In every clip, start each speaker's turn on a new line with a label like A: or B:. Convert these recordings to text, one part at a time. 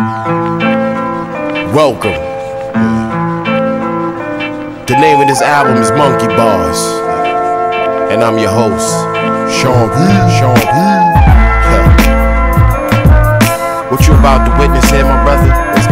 A: Welcome. The name of this album is Monkey Bars, and I'm your host, Sean P. What you about to witness here, my brother?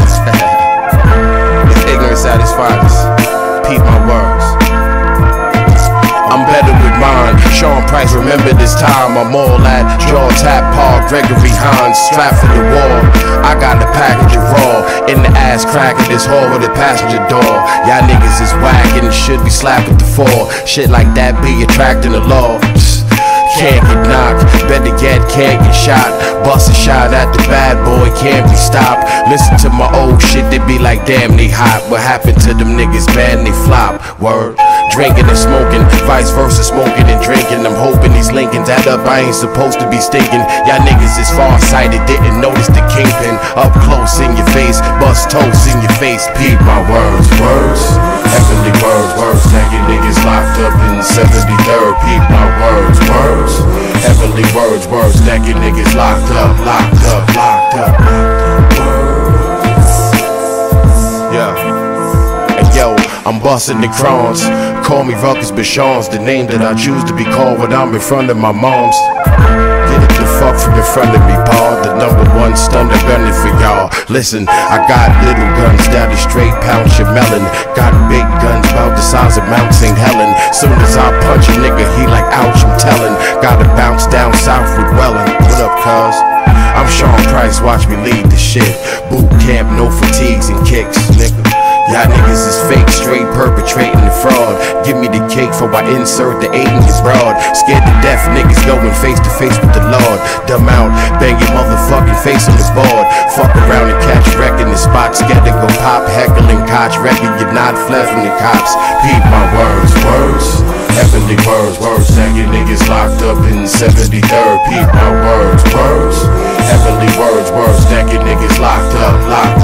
A: It's ignorance at its finest. Peep my words. I'm better with mine. Sean Price, remember this time. I'm all at Jaw Tap Park, Gregory Hines, strapped for the wall. I got the package of raw in the ass crack of this hall with the passenger door. Y'all niggas is whack and should be slapped at the fall. Shit like that be attracting the law. Can't get knocked, better yet can't get shot. Bust a shot at the bad boy, can't be stopped. Listen to my old shit, they be like damn they hot. What happened to them niggas bad and they flop? Word. Drinking and smoking, vice versa, smoking and drinking. I'm hoping these Lincolns add up, I ain't supposed to be stinking. Y'all niggas is far-sighted, didn't notice the kingpin. Up close in your face, bust toast in your face. Peep my words, heavenly words, that you niggas locked up in 73rd. Peep my words, heavenly words, that you niggas locked up. Yeah. And yo, I'm bustin' the crowns. Call me Ruckus Bichons, the name that I choose to be called when I'm in front of my moms. Get it the fuck from in front of me, Paul. The #1 stunner gunning for y'all. Listen, I got little guns that are straight pound your melon. Got big guns about the size of Mount St. Helen. Soon as I punch a nigga, he like ouch, I'm telling. Gotta bounce down south with Welling. What up, cuz? I'm Sean Price, watch me lead the shit. Boot camp, no fatigues and kicks, nigga. Y'all niggas is fake, straight perpetrating the fraud. Give me the cake for I insert the 8 in your broad. Scared to death niggas going face to face with the Lord. Dumb out, bang your motherfucking face on the board. Fuck around and catch wreck in the spot. Scared to go pop, heckling koch. Reckon you're not fled from the cops. Peep my words, heavenly words, that you niggas locked up in 73rd. Peep my words, heavenly words, that you niggas locked up.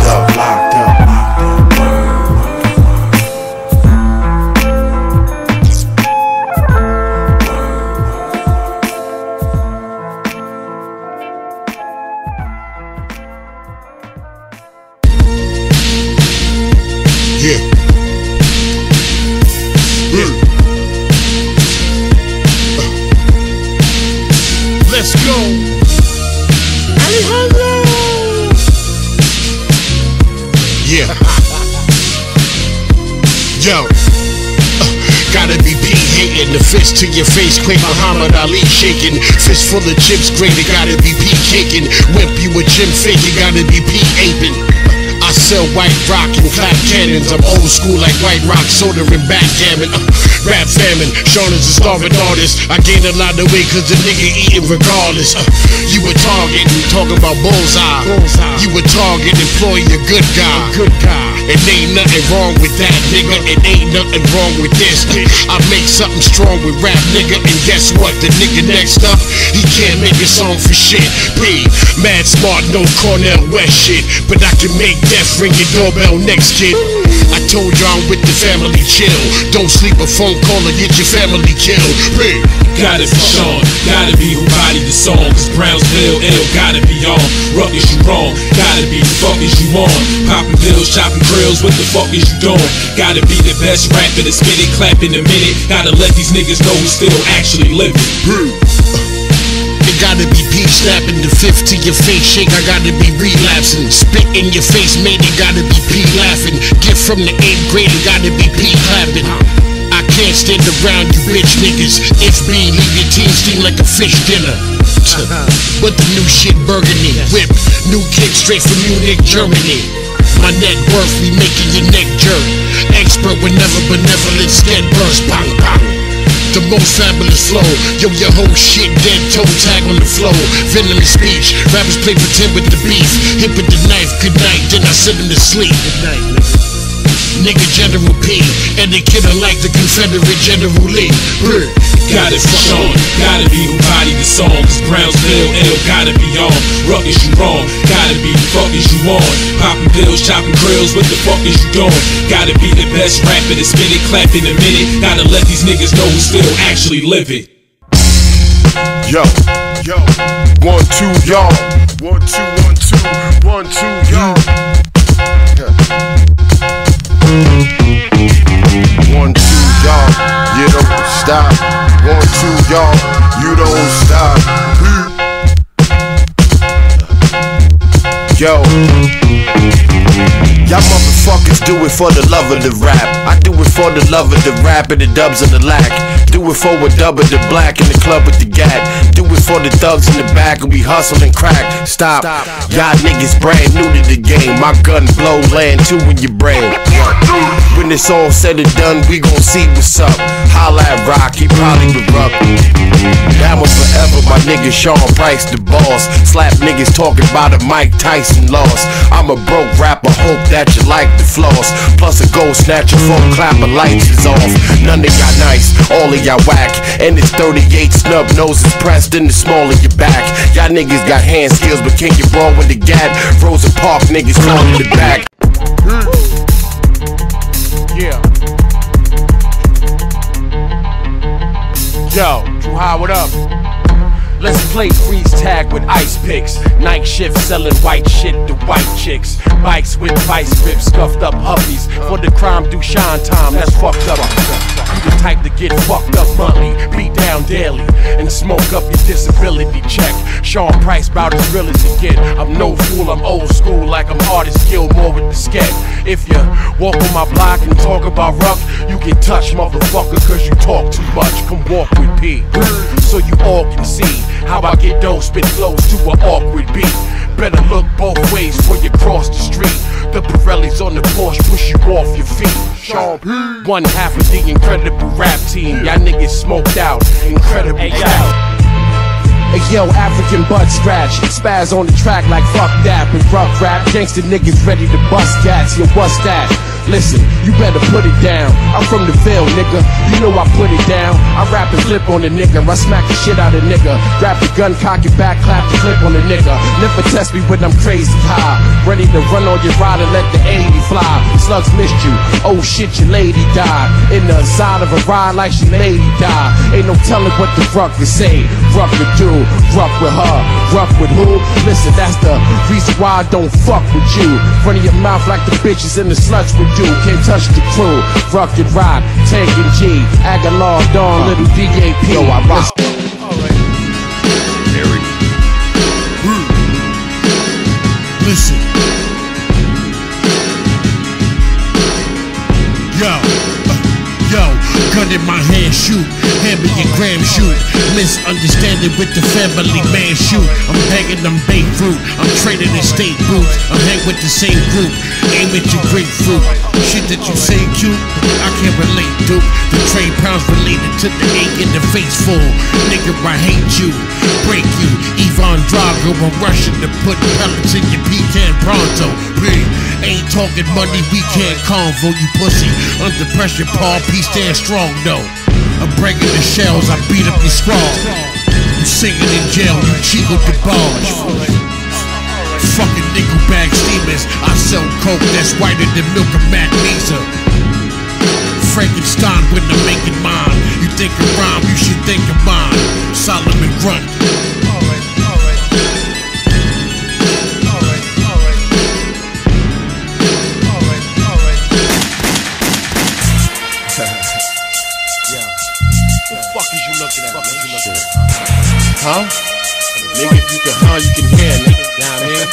B: Yeah. Let's go. Alejandro. Yeah. Yo. Gotta be P hating, the fist to your face, quick Muhammad Ali shaking. Fist full of chips, great, it gotta be P caking. Wimp you a gym fake, it gotta be P aping. I sell white rock and clap cannons. I'm old school like white rock, soda and backgammon. Rap famine, Sean is a starving artist. I gained a lot of weight cause the nigga eating regardless. You a target and talking about bullseye. You a target, employee a good guy. It ain't nothing wrong with that, nigga. It ain't nothing wrong with this. I make something strong with rap, nigga. And guess what? The nigga next up, he can't make a song for shit. P, mad smart, no Cornell West shit. But I can make death ring your doorbell next, kid. I told you I'm with the family chill. Don't sleep a phone call or get your family killed. P,
C: got it for Sean, gotta be who bodied the song. Cause Brownsville ill, gotta be on. Ruckus, you wrong, gotta be the fuck is you on. Popping pills, chopping grills, what the fuck is you doing? Gotta be the best rapper to spit it, clap in a minute. Gotta let these niggas know who's still actually living.
B: It gotta be P snapping the fifth to your face shake. I gotta be relapsing. Spit in your face, mate. It gotta be P laughing. Gift from the 8th grade. It gotta be P clapping. I can't stand around you bitch niggas. If me, leave your team steam like a fish dinner. But the new shit burgundy whip, new kick straight from Munich, Germany. My net worth be making your neck jerk. Expert whenever benevolence get burst. Bang bang. The most fabulous flow. Yo, your whole shit dead, toe tag on the flow. Venomous speech, rappers play pretend with the beef. Hit with the knife, good night, then I send him to sleep. Good night, nigga General P, and the killer like the Confederate General Lee.
C: Got it for Sean, gotta be who bodied the song. Cause Brownsville ill, gotta be on. Ruckus, you wrong, gotta be the fuck is you on. Popping pills, chopping grills, what the fuck is you doing? Gotta be the best rapper to spit it, clap in a minute. Gotta let these niggas know who's still actually living.
A: Yo, 1, 2, y'all. 1, 2, 1, 2, 1, 2, y'all. Yo, y'all motherfuckers do it for the love of the rap. I do it for the love of the rap and the dubs and the lack. Do it for a dub of the black in the club with the gat. Do it for the thugs in the back and we hustle and crack. Stop, y'all niggas brand new to the game. My gun blow land two in your brain. When it's all said and done, we gon' see what's up. Holla at Rock, he probably would rock. That was forever, my nigga Sean Price the boss. Slap niggas talking about a Mike Tyson loss. I'm a broke rapper, hope that you like the floss. Plus a gold snatcher, phone clapper, lights is off. None of y'all nice, all of y'all whack. And it's 38 snub noses pressed in the small of your back. Y'all niggas got hand skills, but can't get brawl with the gat. Rosa Park niggas calling the back. Yeah. Yo, True High, what up? Let's play freeze tag with ice picks. Night shift selling white shit to white chicks. Bikes with vice grips, scuffed up hubbies. For the crime do shine time, that's fucked up. You the type to get fucked up monthly, beat down daily, and smoke up your disability check. Sean Price bout as real as you get. I'm no fool, I'm old school, like I'm artist Gilmore with the sket. If you walk on my block and talk about rough, you get touched, motherfucker, cause you talk too much. Come walk with P, so you all can see how I get those spit flows to an awkward beat. Better look both ways before you cross the street. The Pirellis on the Porsche push you off your feet. Sean P, one half of the incredible rap team. Y'all niggas smoked out, incredible rap. Hey yo, African butt scratch, spaz on the track like fuck that. And rough rap, gangsta niggas ready to bust cats. Yo, what's that? Listen, you better put it down. I'm from the Ville, nigga. You know I put it down. I rap and flip on the nigga. I smack the shit out of nigga. Grab the gun, cock it back, clap the clip on the nigga. Never test me when I'm crazy high. Ready to run on your ride and let the 80 fly. Slugs missed you. Oh shit, your lady died. In the side of a ride like she lady died. Ain't no telling what the fuck to say. Rough to do, rough with her, rough with who? Listen, that's the reason why I don't fuck with you. Front of your mouth like the bitches and the sluts would do. Can't touch the crew. Rock and rock, Tank and G, Aguilar, Dawn, Little DAP. Yo, I rock.
B: Eric. Listen. Yo, gun in my hand, shoot. Hand me your gram, shoot. Misunderstanding with the family man, shoot. I'm banging them bait fruit. I'm trading in state boots. I'm hang with the same group. Aim at your grapefruit. Shit that you say cute, I can't relate, dude. The trade pounds related to the ache in the face full. Nigga, I hate you. Break you. Ivan Drago, I'm rushing to put pellets in your pecan pronto. Ain't talking money, we can't convo, you pussy. Under pressure, Paul P stand strong, though. I'm breaking the shells, I beat up your squad. You singing in jail, you Chico DeBarge. Fucking nickel bag steamers, I sell coke that's whiter than milk of Matt Lisa. Frankenstein when I'm making mine. You think of rhyme, you should think of mine. Solomon Grunt.
A: Huh? Nigga, if you can you can hear, nigga, down here.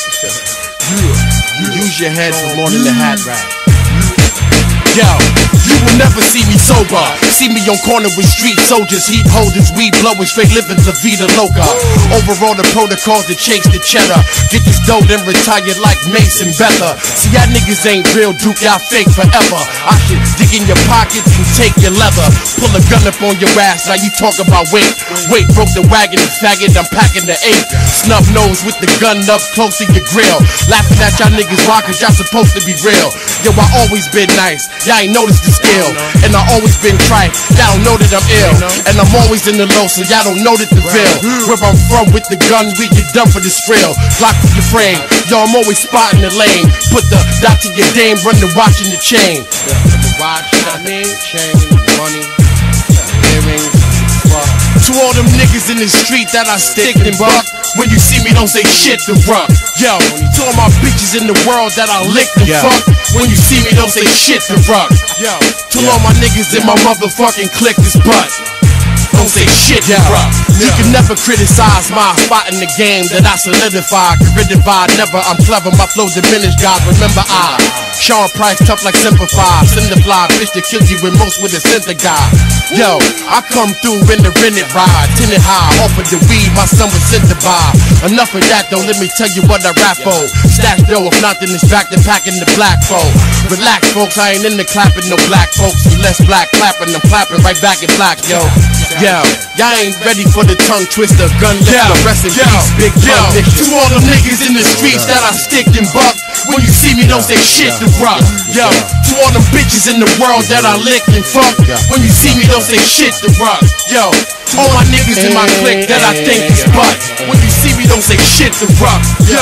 A: You use your head for more than the hat rap. Yo, you will never see me sober. See me on corner with street soldiers. Heat holders, weed blowing, straight living La Vida Loca. Over all the protocols that chase the cheddar. Get this dough then retire like Mason Bella. See, y'all niggas ain't real, Duke, y'all fake forever. I should dig in your pockets and take your leather. Pull a gun up on your ass, now you talk about weight. Wait, broke the wagon and faggot, I'm packing the 8. Snub nose with the gun up close to your grill. Laughing at y'all niggas why, cause y'all supposed to be real. Yo, I always been nice. Y'all ain't noticed the skill, and I always been trite. Y'all don't know that I'm ill, and I'm always in the low, so y'all don't know that the real. Where I'm from with the gun, we get done for this real. Block with your frame, yo, I'm always spotting the lane. Put the dot to your dame, run the watch in the chain. The watch, you know what I mean? Chain, money, earrings. To all them niggas in the street that I stick and buck. When you see me, don't say shit to rock. Yo, to all my bitches in the world that I lick and fuck. When you see me, don't say shit to rock. Yo, to all my niggas in my motherfucking click this butt. don't say shit. You can never criticize my spot in the game that I solidify. Gritted by never, I'm clever, my flow diminished, God. Remember Sean Price, tough like Simplify. Cinderfly, bitch that kills you with most with a center guy. Yo, I come through in the rented ride, tinted high, offered the weed, my son was sent to buy. Enough of that though, let me tell you what I rap for. Stash dough, if nothing is back to packing the black folk. Relax folks, I ain't into clapping no black folks. Less black clapping, I'm clapping right back in black, yo. Yo, y'all ain't ready for the tongue twister, gun lifter, rest in peace, big gun niggas. To all them niggas in the streets that I stick and buck, when you see me don't say shit to rock. Yo, to all them bitches in the world that I lick and fuck, when you see me don't say shit to rock. Yo, to all my niggas in my clique that I think is butt, when you see me don't say shit to rock.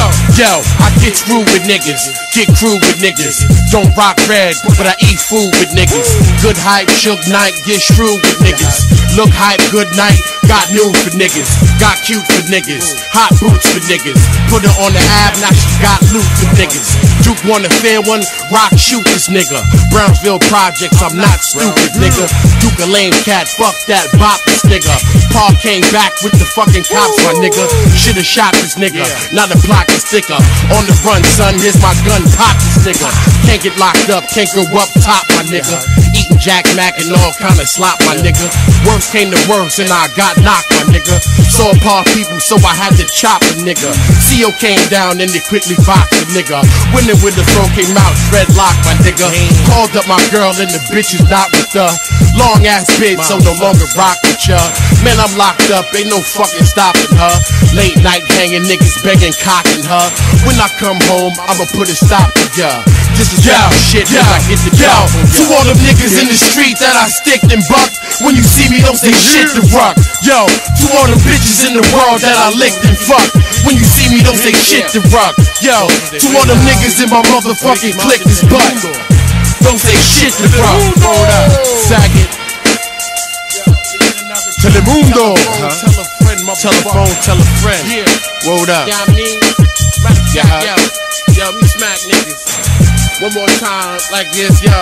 A: Yo, I get screwed with niggas, get crude with niggas. Don't rock red, but I eat food with niggas. Good hype, shook night, get shrewd with niggas. Look hype, good night, got news for niggas. Got cute for niggas, hot boots for niggas. Put her on the ab, now she got loot for niggas. Duke want a fair one, rock shoot this nigga. Brownsville Projects, I'm not stupid nigga. Duke a lame cat, fuck that, bop this nigga. Paul came back with the fucking cops, my nigga. Should've shot this nigga, not a block and sticker. On the run, son, here's my gun, pop this nigga. Can't get locked up, can't go up top, my nigga. Eating Jack Mac and all kind of slop, my nigga. Worst came to worst and I got knocked, my nigga. Saw Paul people, so I had to chop a nigga. CO came down and they quickly boxed a nigga. Winning with the throw came out, dreadlock, my nigga. Called up my girl and the bitch is not with her. Long ass bitch, so no longer rock with ya. Man, I'm locked up, ain't no fucking stopping her. Late night hanging, niggas begging, cocking her. When I come home, I'ma put a stop to ya. This is y'all shit when I get the job. To all them niggas in the street that I stick and buck, when you see me don't say shit to rock. Yo, to all them bitches in the world that I licked and fuck, when you see me don't say shit to rock. Yo, to all them niggas in my motherfucking clique this butt, don't say shit to rock. Sag it. Telemundo. Tell a friend, telephone, tell a friend. Word up. Yo, me smack niggas. One more time, like this, yo.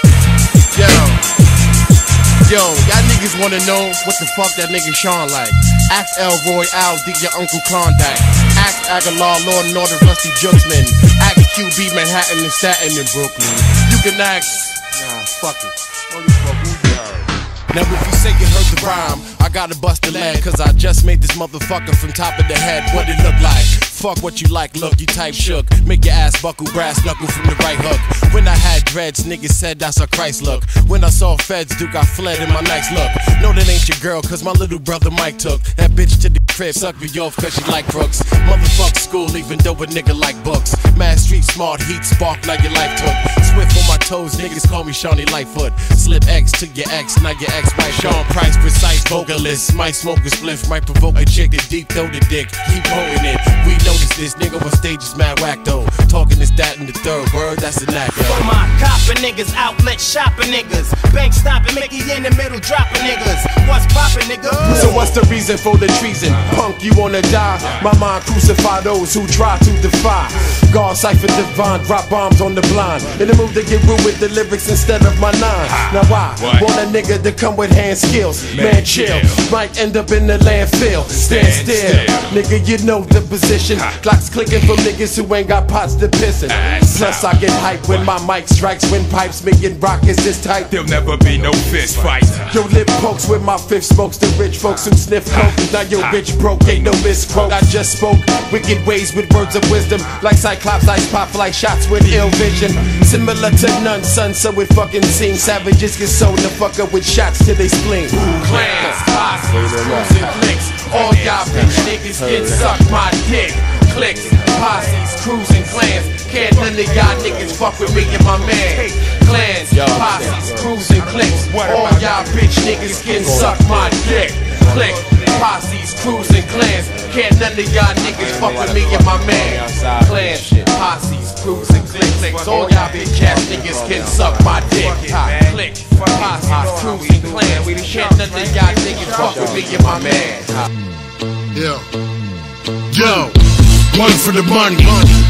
A: Yo, y'all niggas wanna know what the fuck that nigga Sean like. Ask Elroy, Al D, your Uncle Klondike. Ask Aguilar, Lord and Order, Rusty Jooksman. Ask QB, Manhattan and Staten in Brooklyn. You can ask, nah, fuck it. Only fuck who you heard. Now if you say you heard the rhyme, I gotta bust the leg, cause I just made this motherfucker from top of the head. What it look like? Fuck what you like, look, you type shook. Make your ass buckle, brass knuckle from the right hook. When I had dreads, niggas said that's a Christ look. When I saw feds, Duke, I fled in my nice look. No, that ain't your girl, cause my little brother Mike took that bitch to the crib, suck me off cause she like crooks. Motherfuck school, even though a nigga like books. Mad street smart, heat spark, now your life took. Swift on my toes, niggas call me Shawnee Lightfoot. Slip X to your ex, now your ex might Sean Price, precise vocalist. Might smoke a spliff, might provoke a chick to deep throw the dick. Keep holding it, we notice this nigga on stage is mad whack though. Talking this, that, and the third word, that's a knack, yo.
D: For my copping niggas, outlet shopping niggas, bank stopping, Mickey in the middle dropping niggas. What's poppin', nigga?
A: So what's the reason for the treason? Punk, you wanna die? My mind crucify those who try to defy. God cipher divine, drop bombs on the blind. In the mood to get rude with the lyrics instead of my nine. Now I want a nigga to come with hand skills. Man, chill, might end up in the landfill. Stand still, nigga, you know the position. Clocks clicking for niggas who ain't got pots to pissin'. Plus I get hype when my mic strikes, windpipes making rockets this tight.
E: There'll never be no fist fight.
A: Yo, lip pokes with my fifth smokes. The rich folks who sniff coke. Now your bitch broke, ain't no misquote. I just spoke wicked ways with words of wisdom. Like Cyclops, ice pop like shots with ill vision. Similar to none, son, so it fucking seems. Savages get sold the fuck up with shots till they spleen. Clans, posses, crews and clicks. All y'all bitch niggas get suck my dick. Clicks, posses, crews and clans. Can't none of y'all niggas fuck with me and my man. Clans, posses, crews and clicks. All y'all bitch niggas can suck my dick. Click, posses, crews and clans. Can't none of y'all niggas fuck with me and my man. Clans, posses, crews and clicks. All y'all bitch ass niggas can suck my dick. Click, posses, crews and clans. Can't none of y'all niggas fuck with me and my man. Yo, one for the money.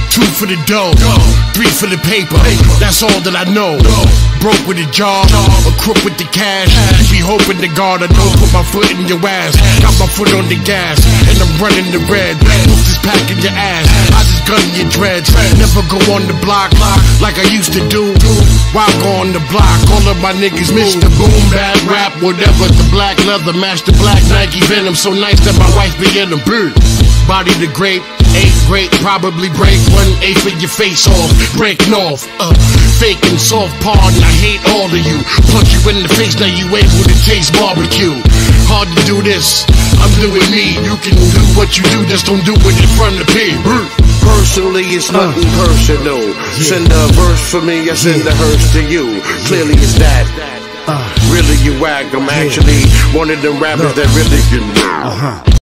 B: 2 for the dough, 3 for the paper. That's all that I know. Broke with a job, a crook with the cash. Be hoping to God I don't put my foot in your ass. Got my foot on the gas, and I'm running the red. Move this pack in your ass, I just gun your dreads. Never go on the block like I used to do. Why go on the block? All of my niggas Mr. Boom, bad rap, whatever. The black leather match the black Nike Venom. So nice that my wife be in the bird. Body the grape, 8 great, probably break 1/8 of your face off, breaking off, fake and soft pardon, I hate all of you. Punch you in the face, now you able to taste barbecue. Hard to do this, I'm doing me. You can do what you do, just don't do it in front of me.
F: Personally, it's nothing personal. Send a verse for me, I send a hearse to you. Clearly it's that. Really you whack, I'm actually one of them rappers that really can.